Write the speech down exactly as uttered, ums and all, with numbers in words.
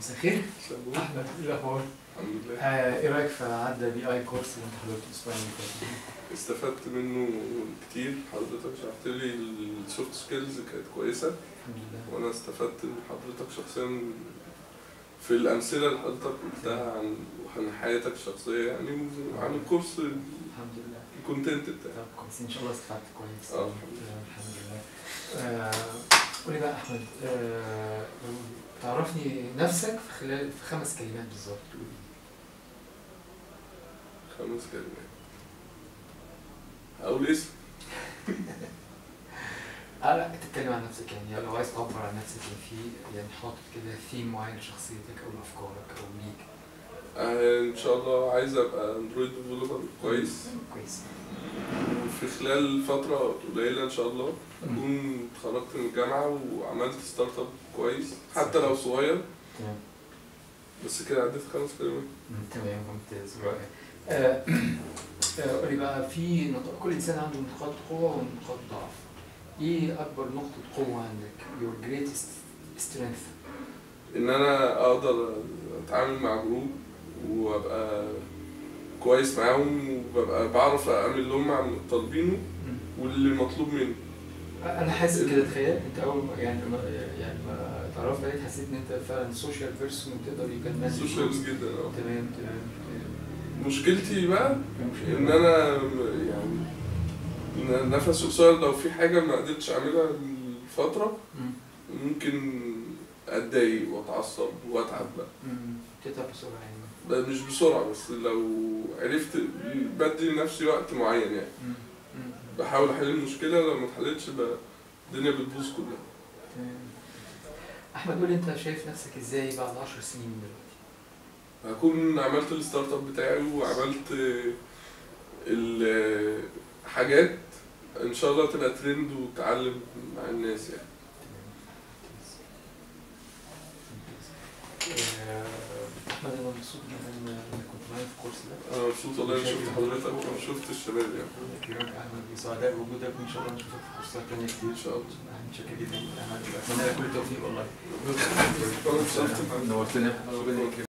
مساء الخير. احمد، ايه الاخبار؟ الحمد لله. آه ايه رايك في عدى بي اي كورس اللي انت حضرته الاسبوع اللي فات؟ استفدت منه كتير. حضرتك شرحت لي السوفت سكيلز كانت كويسه، الحمد لله. وانا استفدت من حضرتك شخصيا في الامثله اللي حضرتك قلتها عن عن حياتك الشخصيه يعني، وعن الكورس الحمد لله. الكونتنت بتاعك. طب كويس، ان شاء الله استفدت كويس. اه الحمد لله. الحمد لله. آه قولي بقى احمد، آه تعرفني نفسك في خلال في خمس كلمات بالظبط. خمس كلمات. اقول اسم؟ اه لا، تتكلم عن نفسك يعني، لو عايز تعبر عن نفسك في يعني حاطط كده ثيم معين لشخصيتك او لافكارك او ليك. آه ان شاء الله عايز ابقى اندرويد ديفلوبر كويس. كويس. وفي خلال فترة قليلة ان شاء الله اكون اتخرجت من الجامعة وعملت ستارت اب كويس حتى لو صغير. تمام. بس كده عديت خمس كلمات. تمام، ممتاز، رائع. آه قولي بقى، في نقاط، كل انسان عنده نقاط قوة ونقاط ضعف. ايه اكبر نقطة قوة عندك؟ your greatest strength. ان انا اقدر اتعامل مع جروب وابقى كويس معاهم، وببقى بعرف اعمل لهم عن طالبينه واللي مطلوب مني. انا حاسس كده. تخيل انت اول ما يعني ما يعني ما اتعرفت عليك حسيت ان انت فعلا سوشيال بيرسون وتقدر يكلمك. سوشيال جدا. اه تمام تمام. مشكلتي بقى ان انا يعني نفسي قصير، لو في حاجه ما قدرتش اعملها لفتره ممكن اتضايق واتعصب واتعب بقى. تتعب بسرعه يعني. مش بسرعه، بس لو عرفت بدي لنفسي وقت معين يعني. بحاول احل المشكله، لو ما اتحلتش الدنيا بتبوظ كلها. تمام. احمد، قول لي انت شايف نفسك ازاي بعد عشر سنين من دلوقتي؟ هكون عملت الستارت اب بتاعي وعملت الحاجات ان شاء الله تبقى ترند وتعلم مع الناس يعني. احمد، انا مبسوط جدا انك كنت معايا في الكورس ده. انا مبسوط والله اني شفت حضرتك وشفت الشباب يعني. كريمك احمد، بسعداء بوجودك، وان شاء الله نشوفك في كورسات تانية كتير. ان شاء الله. متشكر جدا. اتمنى لك كل التوفيق والله. نورتنا.